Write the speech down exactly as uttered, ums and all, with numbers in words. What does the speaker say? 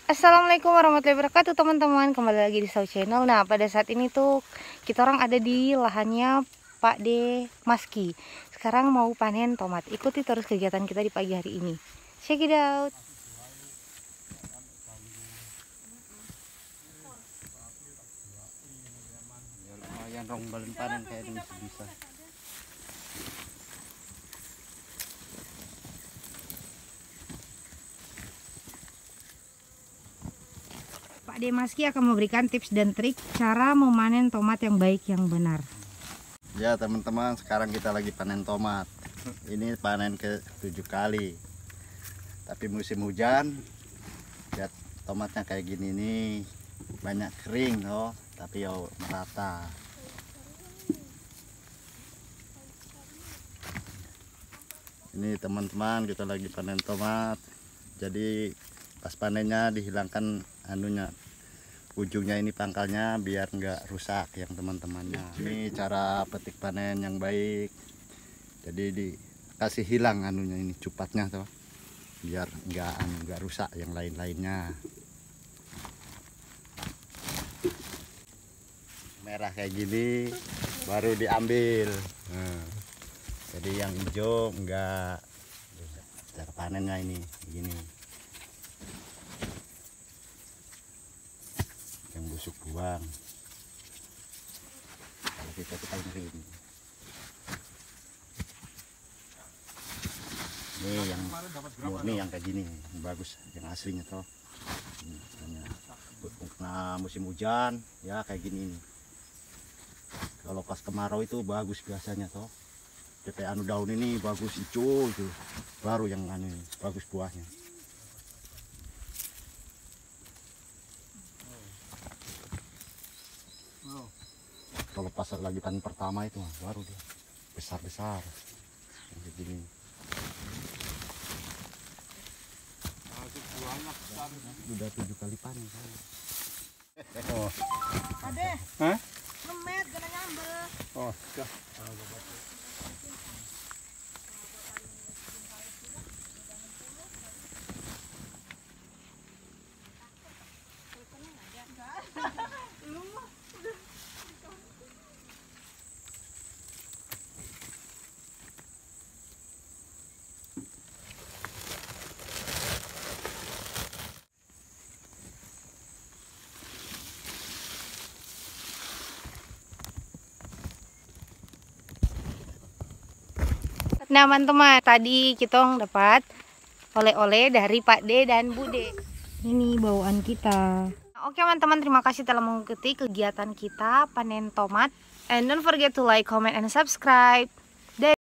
Assalamualaikum warahmatullahi wabarakatuh teman-teman, kembali lagi di Sau Channel. Nah pada saat ini tuh kita orang ada di lahannya Pak De Maski. Sekarang mau panen tomat. Ikuti terus kegiatan kita di pagi hari ini. Check it out. Ya lumayan rong balen panen kayak ini bisa. Pak De Maski akan memberikan tips dan trik cara memanen tomat yang baik yang benar. Ya teman-teman, sekarang kita lagi panen tomat. Ini panen ke tujuh kali. Tapi musim hujan, lihat tomatnya kayak gini nih, banyak kering loh, tapi yo merata. Ini teman-teman, kita lagi panen tomat. Jadi pas panennya dihilangkan anunya, ujungnya ini pangkalnya biar nggak rusak yang teman-temannya. Ini cara petik panen yang baik. Jadi dikasih hilang anunya ini cupatnya tuh, biar nggak anu nggak rusak yang lain-lainnya. Merah kayak gini baru diambil. Nah, jadi yang hijau enggak. Cara panennya ini gini. Yang busuk buang. Kalau kita kita ini. Ini yang murni yang kayak gini, yang bagus, yang aslinya toh. Ini, karena musim hujan ya kayak gini nih. Kalau pas kemarau itu bagus biasanya toh. Kayak anu daun ini bagus hijau itu, baru yang anu ini, bagus buahnya. Kalau pas lagi panen pertama itu baru dia besar-besar kayak gini. Udah tujuh kali panen. Oh. Ade. Hah? Memet kena nyambel. Oh, sudah. Nah teman-teman, tadi kita dapat oleh-oleh dari Pak De dan Bu De. Ini bawaan kita. Oke teman-teman, terima kasih telah mengikuti kegiatan kita panen tomat. And don't forget to like, comment, and subscribe.